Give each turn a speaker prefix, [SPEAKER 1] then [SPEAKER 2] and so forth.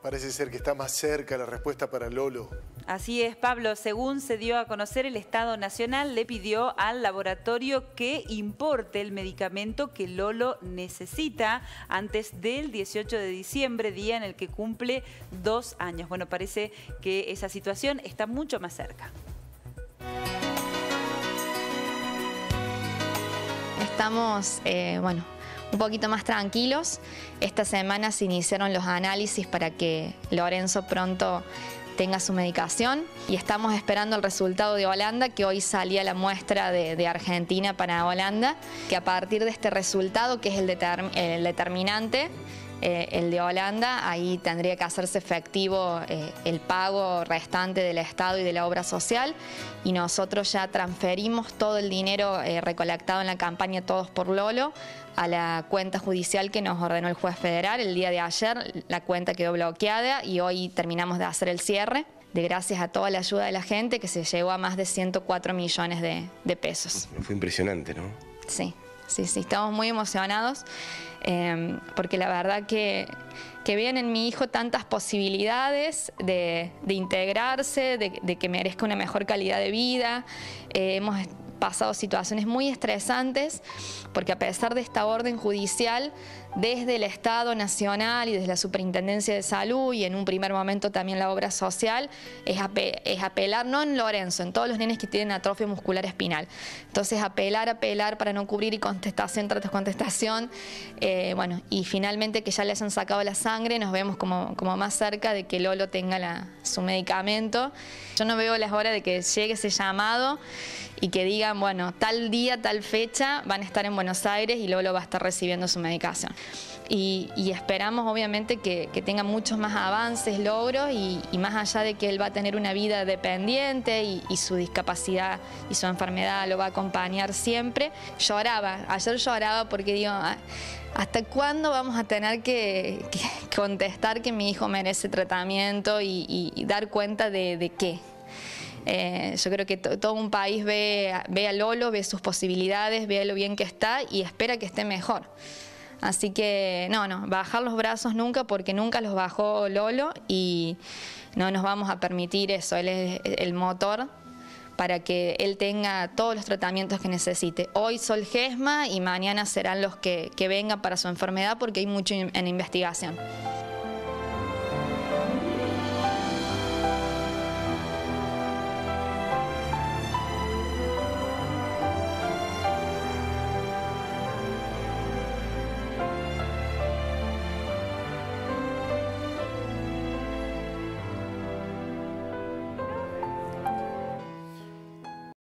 [SPEAKER 1] Parece ser que está más cerca la respuesta para Lolo.
[SPEAKER 2] Así es, Pablo. Según se dio a conocer, el Estado Nacional le pidió al laboratorio que importe el medicamento que Lolo necesita antes del 18 de diciembre, día en el que cumple 2 años. Bueno, parece que esa situación está mucho más cerca.
[SPEAKER 3] Estamos, un poquito más tranquilos. Esta semana se iniciaron los análisis para que Lorenzo pronto tenga su medicación y estamos esperando el resultado de Holanda, que hoy salía la muestra de Argentina para Holanda, que a partir de este resultado, que es el determinante, el de Holanda, ahí tendría que hacerse efectivo el pago restante del Estado y de la obra social, y nosotros ya transferimos todo el dinero recolectado en la campaña Todos por Lolo a la cuenta judicial que nos ordenó el juez federal. El día de ayer la cuenta quedó bloqueada y hoy terminamos de hacer el cierre, gracias a toda la ayuda de la gente, que se llegó a más de 104 millones de pesos.
[SPEAKER 4] Fue impresionante, ¿no?
[SPEAKER 3] Sí, estamos muy emocionados. Porque la verdad que vean en mi hijo tantas posibilidades de integrarse, de que merezca una mejor calidad de vida. Hemos pasado situaciones muy estresantes, porque a pesar de esta orden judicial, desde el Estado Nacional y desde la Superintendencia de Salud y en un primer momento también la obra social, es apelar, no en Lorenzo, en todos los nenes que tienen atrofia muscular espinal. Entonces apelar para no cubrir, y contestación tras contestación, y finalmente que ya le hayan sacado la sangre, nos vemos como más cerca de que Lolo tenga su medicamento. Yo no veo las horas de que llegue ese llamado y que digan, bueno, tal día, tal fecha van a estar en Buenos Aires y Lolo va a estar recibiendo su medicación. Y esperamos obviamente que tenga muchos más avances, logros, y más allá de que él va a tener una vida dependiente y su discapacidad y su enfermedad lo va a acompañar siempre. Ayer lloraba porque digo, ¿hasta cuándo vamos a tener que contestar que mi hijo merece tratamiento y dar cuenta de qué? Yo creo que todo un país ve a Lolo, ve sus posibilidades, ve lo bien que está y espera que esté mejor. Así que no, bajar los brazos nunca, porque nunca los bajó Lolo y no nos vamos a permitir eso. Él es el motor para que él tenga todos los tratamientos que necesite. Hoy Zolgensma y mañana serán los que vengan para su enfermedad, porque hay mucho en investigación.